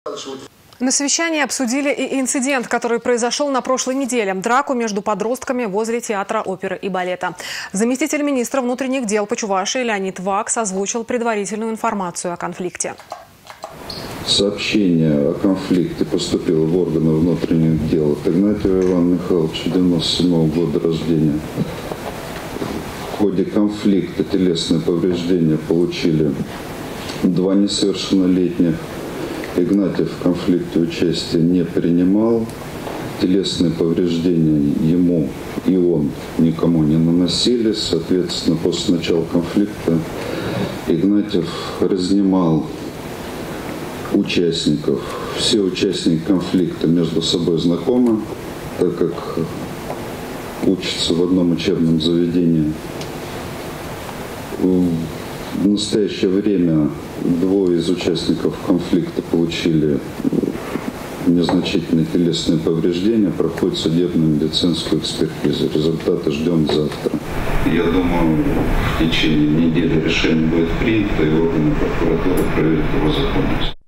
На совещании обсудили и инцидент, который произошел на прошлой неделе – драку между подростками возле театра оперы и балета. Заместитель министра внутренних дел по Чувашии Леонид Вакс озвучил предварительную информацию о конфликте. Сообщение о конфликте поступило в органы внутренних дел от Игнатьева Ивана Михайловича, 1997 года рождения. В ходе конфликта телесные повреждения получили 2 несовершеннолетних. Игнатьев в конфликте участия не принимал. Телесные повреждения ему и он никому не наносили. Соответственно, после начала конфликта Игнатьев разнимал участников. Все участники конфликта между собой знакомы, так как учатся в одном учебном заведении. В настоящее время 2 из участников конфликта получили незначительные телесные повреждения, проходит судебно-медицинскую экспертизу. Результаты ждем завтра. Я думаю, в течение недели решение будет принято, и органы прокуратуры проверят его законность.